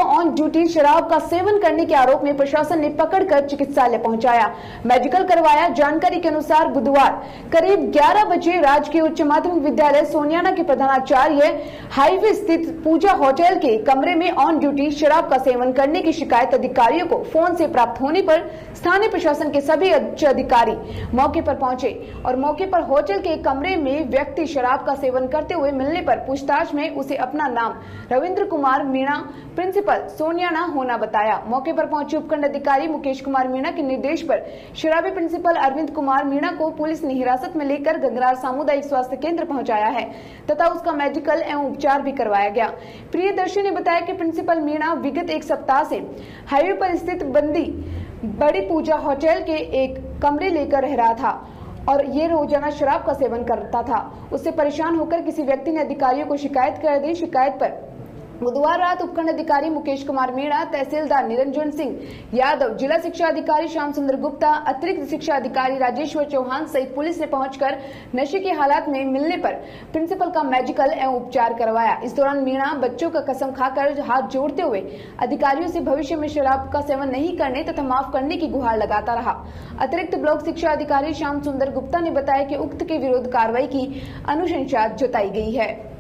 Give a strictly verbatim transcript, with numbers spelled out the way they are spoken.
On duty शराब का seven करने के आरोप में प्रशासन ने पकड़कर चिकित्सालय पहुंचाया, मेडिकल करवाया। जानकारी के अनुसार बुधवार करीब ग्यारह बजे राजकीय उच्च माध्यमिक विद्यालय सोनियाना के प्रधानाचार्य हाईवे स्थित पूजा होटल के कमरे में ऑन ड्यूटी शराब का सेवन करने की शिकायत अधिकारियों को फोन से प्राप्त होने पर स्थानीय प्रशासन के सभी उच्च अधिकारी मौके पर पहुंचे और मौके पर होटल के कमरे में व्यक्ति शराब का सेवन करते हुए मिलने पर पूछताछ में उसे अपना नाम रविंद्र कुमार मीणा प्रिंसिपल सोनियाना होना बताया। मौके पर पहुंचे उपखंड अधिकारी मुकेश कुमार मीणा के निर्देश पर शराबी प्रिंसिपल अरविंद कुमार मीणा को पुलिस ने हिरासत में लेकर गंगरार सामुदायिक स्वास्थ्य केंद्र पहुंचाया है तथा उसका मेडिकल एवं उपचार भी करवाया गया। प्रियदर्शी ने बताया कि प्रिंसिपल मीणा विगत एक सप्ताह से हाईवे पर स्थित बंदी बड़ी पूजा होटल के एक कमरे लेकर रह रहा था और ये रोजाना शराब का सेवन करता था। उससे परेशान होकर किसी व्यक्ति ने अधिकारियों को शिकायत कर दी। शिकायत पर बुधवार रात उपखंड अधिकारी मुकेश कुमार मीणा, तहसीलदार निरंजन सिंह यादव, जिला शिक्षा अधिकारी श्याम सुंदर गुप्ता, अतिरिक्त शिक्षा अधिकारी राजेश्वर चौहान सहित पुलिस ने पहुंचकर नशे की हालत में मिलने पर प्रिंसिपल का मेडिकल एवं उपचार करवाया। इस दौरान मीणा बच्चों का कसम खाकर हाथ जोड़ते हुए अधिकारियों से भविष्य में शराब का सेवन नहीं करने तथा माफ करने की गुहार लगाता रहा। अतिरिक्त ब्लॉक शिक्षा अधिकारी श्याम सुंदर गुप्ता ने बताया कि उक्त के विरुद्ध कार्रवाई की अनुशंसा जताई गई है।